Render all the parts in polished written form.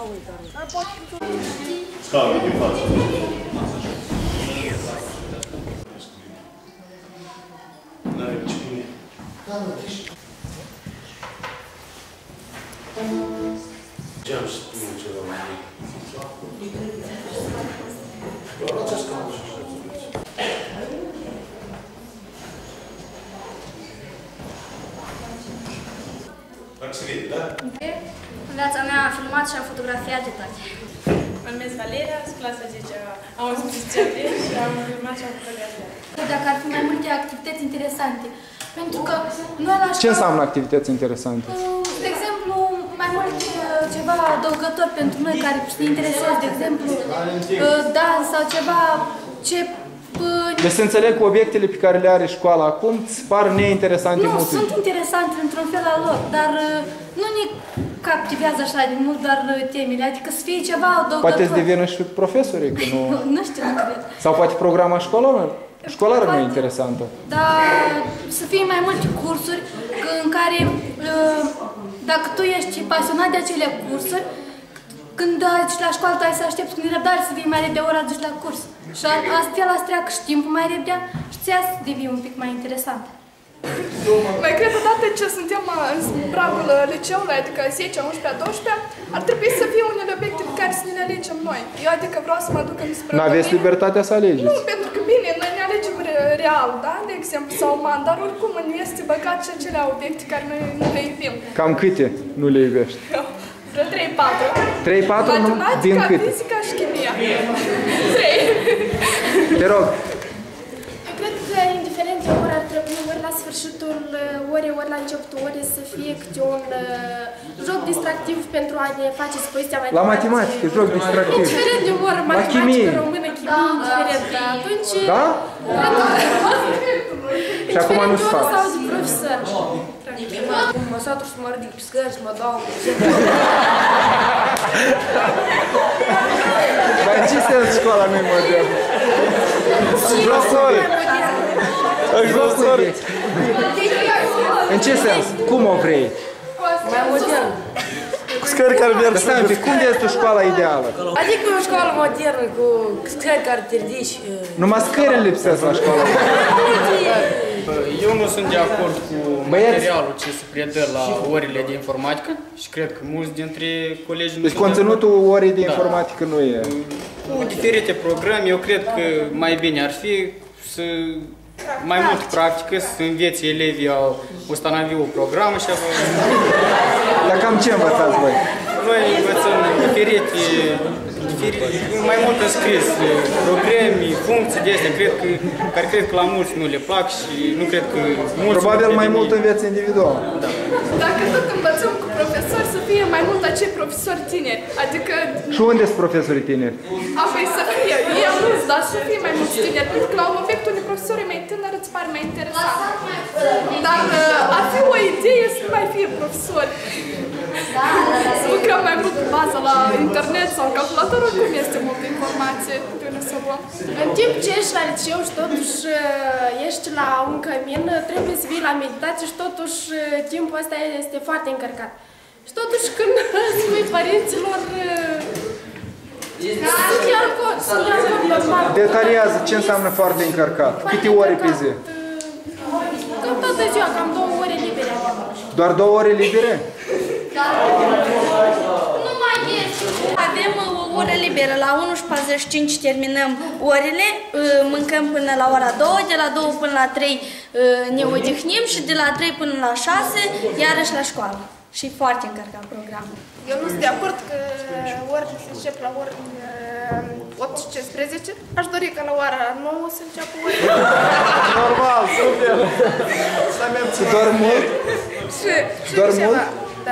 Scaunul din față. N-ai ce bine. Ce-am să spun ceva mai mic? Luați scaunul și așa. Maximil, da? În viața mea am filmat și am fotografiat de toate. Mă numesc Valeria, sunt clasa 10-a. Am o specialitate și am filmat și am fotografiat. Dacă ar fi mai multe activități interesante. Pentru că noi la școală... Ce înseamnă activități interesante? De exemplu, mai mult ceva adăugător pentru noi care se interesează, de exemplu, dans sau ceva ce... Deci să înțeleg că obiectele pe care le are școala acum îți par neinteresante nu, mult. sunt interesante într-un fel al lor, dar nu ne captivează așa de mult doar temele, adică să fie ceva adăugător. Poate să devină și profesorii, că nu... Nu știu, nu cred. Sau poate programa școlară nu e interesantă. Dar să fie mai multe cursuri în care, dacă tu ești pasionat de acele cursuri, când duci la școală, tu ai să aștepți cu nerăbdare să vii mai repede ora duci la curs. Și astfel să treacă și timpul mai repede și ți-a să devii un pic mai interesant. Mai cred că odată ce suntem în pragul liceului, adică 10, 11, 12, ar trebui să fie unele obiecte pe care să ne alegem noi. Eu adică vreau să mă duc înspre... Nu aveți libertatea să alegeți? Nu, pentru că bine, noi ne alegem real, da? De exemplu, sau uman, dar oricum nu este băgat și acele obiecte care noi nu le iubim. Cam câte nu le iubești? Vreo 3-4. 3-4 nu? Din câte? Matematica, fizica și chimia. 3. Te rog. Eu cred că, indiferent de ori, ar trebui ori la sfârșitul orei, ori la începutul orei să fie câte un joc distractiv pentru a ne face dispoziția mai La matematică, joc distractiv. Indiferent de ori, matematică, română, chimie, indiferent. Atunci... Da? Și acum nu se fac. Sau de profesor. Mă satur să mă ridic pe scări, să mă dau... Dar în ce sens școala nu-i modernă? Jocuri! Jocuri! În ce sens? Cum o vrei? Mai modern. Cu scări care merg. Dar stai un pic, cum vezi tu școala ideală? Adică o școală modernă cu scări care te ridici... Numai scările lipsesc la școală. Eu nu sunt de acord cu materialul ce se predă la orele de informatică și cred că mulți dintre colegii... Deci conținutul orei de informatică nu e... Cu diferite programe, eu cred că mai bine ar fi să... mai mult practică, să învețe elevii a ustanovi o programă și a... Dar cam ce învățați voi? Noi învățăm diferite, mai mult în scris, programe, funcții de astea, care cred că la mulți nu le plac și nu cred că mulți... Probabil mai mult în viața individuală. Da. Dacă tot învățăm cu profesori, să fie mai mult acei profesori tineri, adică... Și unde sunt profesorii tineri? Apoi să fie, eu nu, dar să fie mai mulți tineri, pentru că la un moment unii profesori mai tineri îți pare mai interesant. Dar ar fi o idee să nu mai fie profesori. Să lucrăm mai mult pe bază la internet sau calculator, oricum este multă informație de unde să luăm. În timp ce ești la liceu și totuși ești la un cămin, trebuie să vii la meditație și totuși timpul ăsta este foarte încărcat. Și totuși când spui părinților, sunt de acord normal. Detaliază ce înseamnă foarte încărcat. Câte ore pe zi? Cam toată ziua, cam 2 ore libere avem. Doar 2 ore libere? Nu mai ești. Avem o oră liberă, la 1:45 terminăm orele, mâncăm până la ora 2, de la 2 până la 3 ne odihnim și de la 3 până la 6 iarăși la școală. Și foarte încărcat programul. Eu nu sunt de acord că ori se încep la ori 8:15. Aș dori ca la ora 9 să înceapă ori. Normal, super! Și doar mult? Și doar ceva. mult? Da.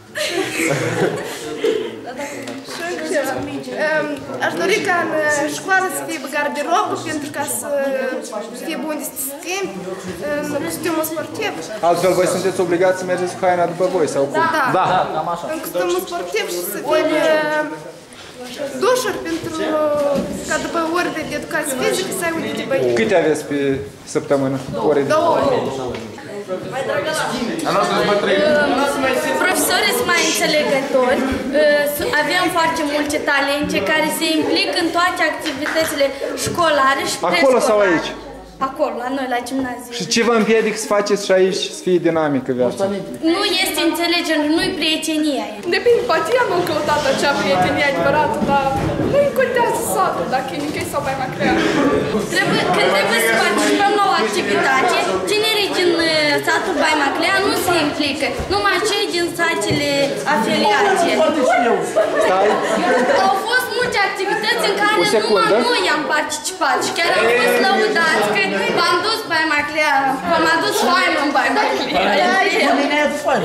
Și ceva. Aș dori ca în școală să fie garderobă pentru ca să fie bun de schimb, în costumul sportiv. Altfel, voi sunteți obligați să mergeți cu haina după voi, sau cum? Da. În costumul sportiv și să fie dușuri pentru ca după ore de educație fizică să ai unde te băi. Câte aveți pe săptămână? Ore de... 2 ore. Profesorii sunt mai înțelegători, avem foarte multe talente care se implică în toate activitățile școlare și preșcolare. Acolo sau aici? Acolo, la noi, la gimnaziu. Și ce vă împiedică să faceți și aici să fie dinamică viața? Nu este înțelegere, nu-i prietenie aici. Depinde, poate ea nu a căutat acea prietenie adevărată, dar nu-i contează satul, dacă e Nicăi sau Baia Maclean. Când trebuie să participăm la o activitate, tinerii din satul Baia Maclean nu se implică, numai cei din satele afiliate. Stai. Au fost multe activități în care numai noi am participat și chiar am fost lăudați că v-am dus Baia Maclean, v-am adus faimă în Baia Maclean.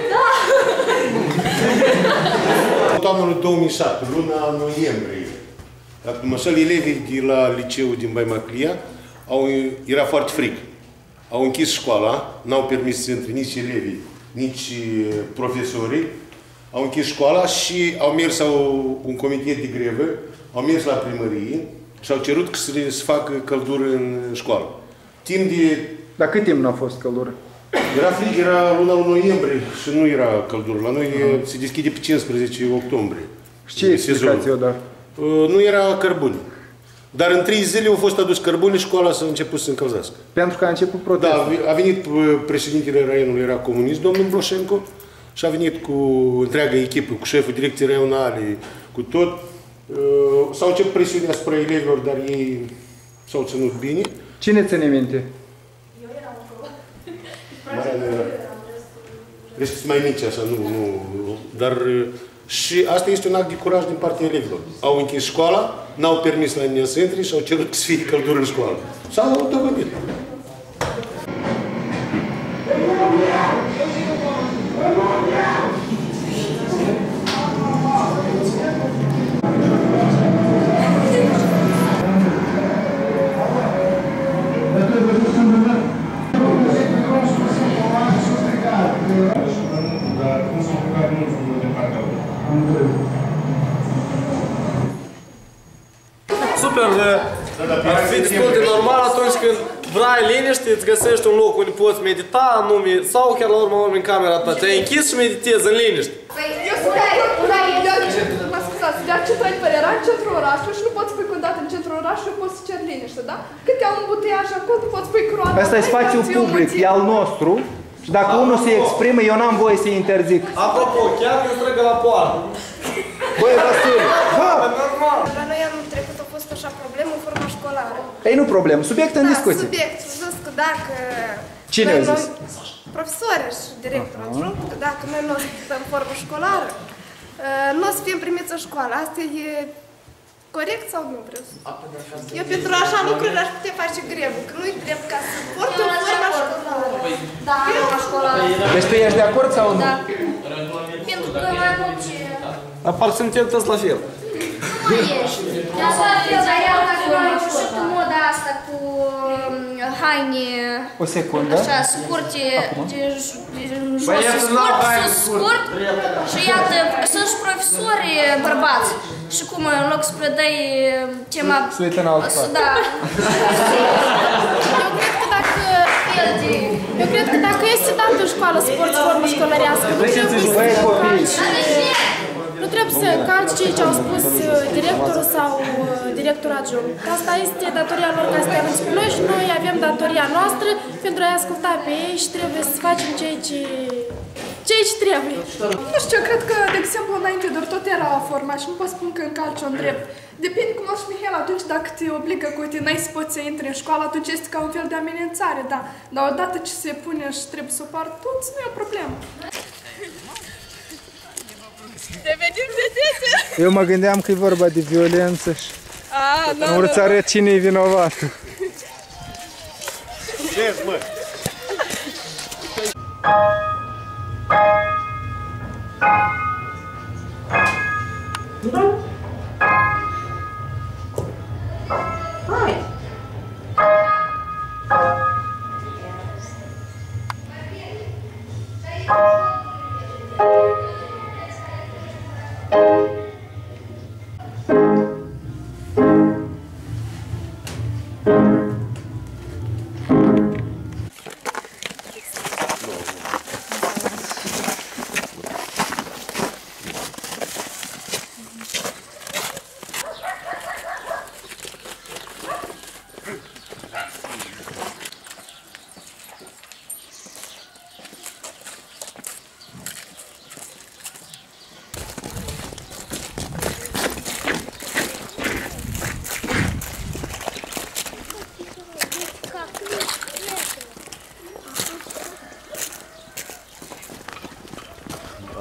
Anul 2007, luna noiembrie, dacă mă șel, elevii de la liceul din Baia Maclean era foarte fric. Au închis școala, n-au permis să intre nici elevii, nici profesorii. Au închis școala și au mers un comitet de grevă, au mers la primărie și au cerut să se facă căldură în școală. Timp de... Dar cât timp n-a fost căldură? Era frig, era luna noiembrie și nu era căldură. La noi se deschide pe 15 octombrie. Și ce explicație o dat? Nu era cărbune. Dar în 3 zile au fost adus cărbune, școala s-a început să încălzească. Pentru că a început protestul. Da, a venit președintele raionului, era comunist, domnul Bloșenco, și a venit cu întreaga echipă, cu șeful direcției raionale, cu tot. S-au început presiunea asupra elevilor, dar ei s-au ținut bine. Cine ține minte? Eu eram acolo. Mariana era. Deci sunt mai mici așa, nu. Dar și asta este un act de curaj din partea elevilor. Au închis școala, n-au permis la nimeni să intre și au cerut să fie căldură în școală. S-au dovedit. Super, ar fi destul de normal atunci când vrei liniște, îți găsești un loc unde poți medita anume, sau chiar la urmă în camera ta, te-ai închis și meditezi în liniște. Eu sunt mă scuzați, dar ce trăi pe era în centrul orașului și nu poți pui condat în centrul orașului, poți să ceri liniște, da? Cât e un buteiaj acolo, nu poți pui croata. Asta e spațiul public, e al nostru. Și dacă unul se exprimă, eu n-am voie să-i interzic. Apropo, chiar eu străgă la poartă. Băi, Vasile, ha! La noi anul trecut a fost așa problemă în forma școlară. Ei, nu problemă, subiect în discuție. Subiect, zis că dacă... Cine a zis? Profesorii și directorul adjunct, că dacă noi nu o să în formă școlară, nu o să fim primiți în școală. Asta e corect sau nu vreau să... Eu pentru așa lucruri aș putea face grevă, că nu-i drept ca să port în forma școlară. Da, forma școlară. Deci tu ești de acord sau nu? Da. Pentru că mai mult ce... Dar suntem toți la fel. Nu mai ești. Dar eu și cu moda asta cu haine... O secundă. Așa, scurte, de jos scurt, și iată, sunt și profesori bărbați. Și cum, în loc să predai tema... Să uită în altă parte. Da. Eu cred că dacă este dat în școală să porți formă școlărească, nu trebuie să calci ceea ce au spus directorul sau directorul adjunct. Asta este datoria lor ca să te anunți pe noi și noi avem datoria noastră pentru a-i asculta pe ei și trebuie să facem ceea ce trebuie. Nu știu, eu cred că, de exemplu, înainte doar tot era forma și nu pot spune că încalci un drept. Depinde cum o și Mihail, atunci dacă te obligă cu tine, n-ai să poți să intri în școală, atunci este ca un fel de amenințare, da. Dar odată ce se pune și trebuie să o par toți, nu e o problemă. Devenim vedete! Eu mă gândeam că e vorba de violență și nu vreau să arăt cine e vinovat. Ce, mă?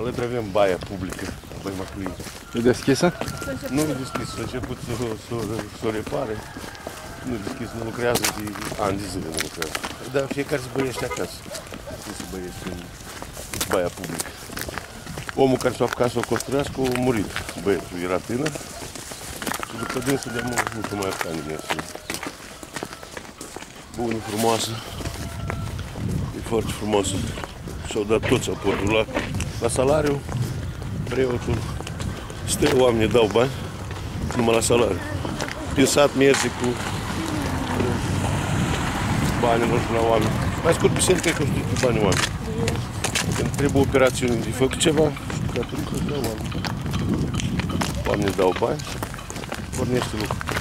Văd, avem baia publică a Băi Macliei. E deschisă? Nu e deschis, a început să o repare. Nu e deschis, nu lucrează de ani de zile, nu lucrează. Dar fiecare se băiește acasă. Nu se băiește în baia publică. Omul care s-a apucat să o construiască a murit. Băietul era tânăr și după dânsul de mult nu s-a mai apucat nimeni. Bună, frumoasă. E foarte frumoasă. Și-au dat toți aportul la salariu. Preotul stă, oamenii dau bani numai la salariu. Prin sat merge cu banilor și la oameni. Mai scurt, biserica e construit cu banii oameni. Când trebuie operațiuni de făcut ceva, și catolică dau oameni. Oamenii dau bani, pornește lucrul.